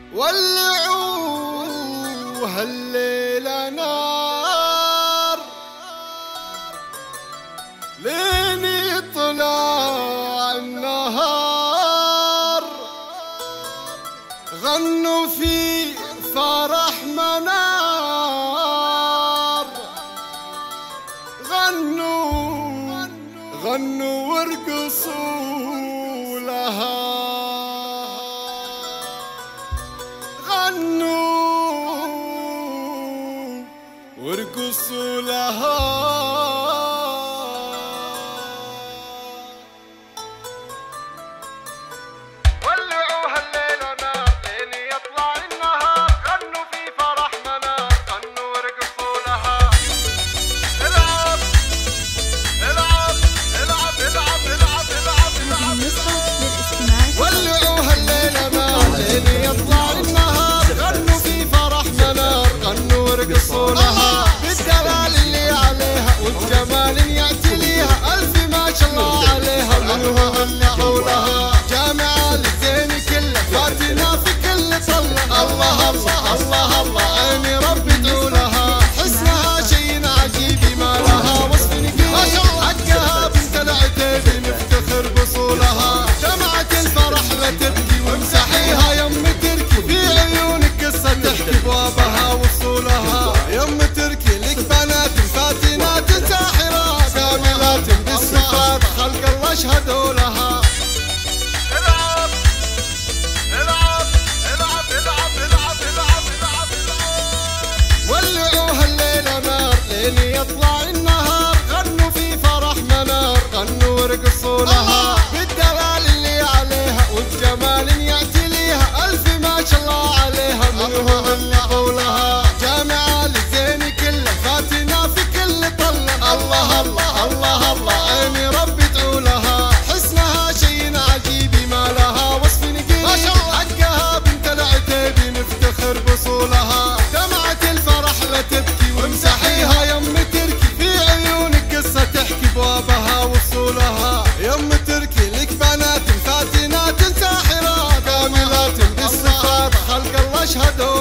ولعوا هالليلة نار لين يطلع النهار، غنوا في فرح منار، غنوا وارقصوا لها، غنوا وارقصوا لها. بالدلال اللي عليها والجمال يأتي ليها، ألف ما شاء الله عليها منهم اللي حولها، جامعة للزين كله فاتنا في كل طلة. الله الله الله الله عيني ربي تعولها، حسنها شيء عجيب ما لها وصف نقيل، حقها بنت العتيبي نفتخر بصولها، دمعة الفرح لا تبكي وامسحيها يم تركي، في عيونك قصة تحكي بوابها وصولها، يم تركي لك بنات فاتنات ساحرات كاملات بالصفات خلق الله اشهدوا لها. العب العب العب العب العب العب العب ولعوا هالليلة نار لين يطلع النهار، غنوا في فرح منار، غنوا وارقصوا لها، بالدلال اللي عليها والجمال يأتي ليها، ألف ما شاء الله عليها منهم اللي حولها، جامعة للزين كله فاتنا في كل طلة. الله الله الله الله عيني ربي تعولها، حسنها شيء عجيب ما لها وصف نقيل، حقها بنت العتيبي نفتخر بصولها، دمعة الفرح لا تبكي وامسحيها يم تركي، في عيونك قصة تحكي بوابها وصولها، يم تركي لك بنات فاتنات ساحرات كاملات بالصفات خلق الله اشهدوا